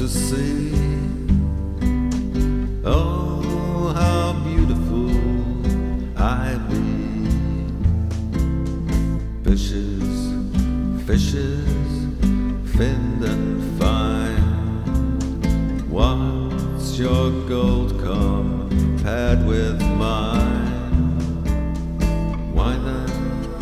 to see. Oh, how beautiful I be. Fishes, fishes, finned and fine. What's your gold compared with mine? Why then,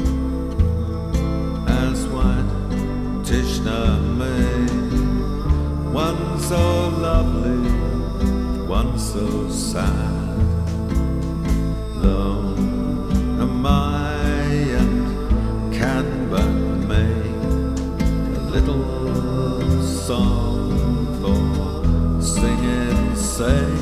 as white Tishnar made, one so lovely, one so sad. Lone am I and can but make a little song for singing sake.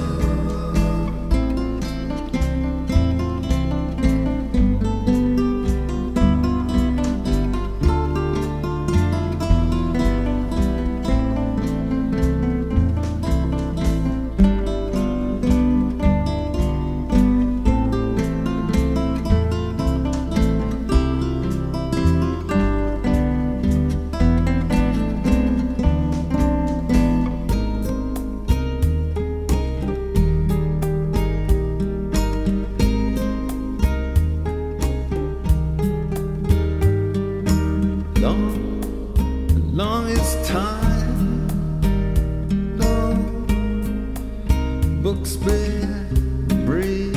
Long is time, long books be brief,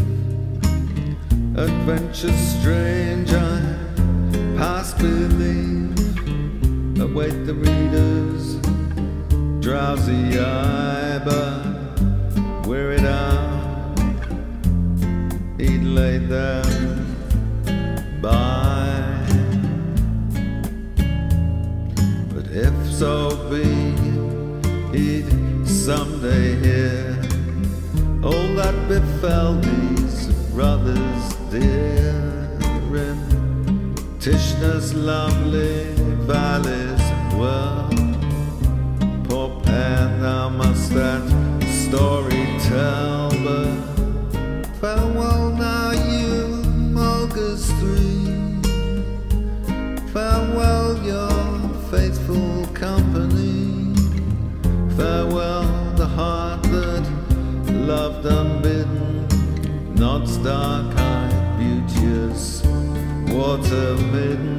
adventure strange I past belief, await the readers, drowsy eye but wearied out, he'd laid them by. If so be he'd someday hear all that befell these brothers dear in Tishnar's lovely valleys well. Poor pen, thou must that story tell, but farewell now you Mulgars three, farewell your faithful company, farewell the heart that loved unbidden, nods dark-eyed, beauteous, water-midden.